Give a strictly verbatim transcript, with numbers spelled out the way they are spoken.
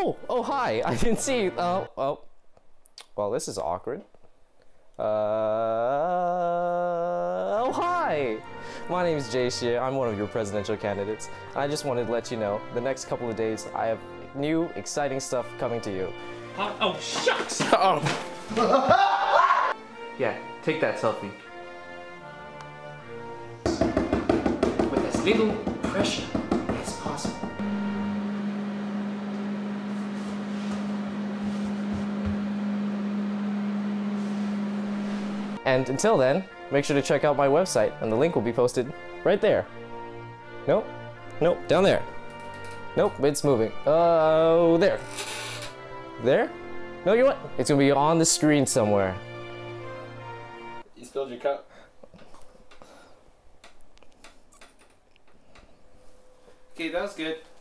Oh, oh, hi. I can see. Oh, oh. Well, this is awkward. Uh, oh, hi. My name is Jay. I'm one of your presidential candidates. I just wanted to let you know, the next couple of days, I have new, exciting stuff coming to you. Uh, oh, shucks. Oh. Yeah, take that selfie. With as little pressure as possible. And until then, make sure to check out my website, and the link will be posted right there. Nope. Nope. Down there. Nope. It's moving. Oh, there. There? No, you what? It's gonna be on the screen somewhere. You spilled your cup. Okay, that was good.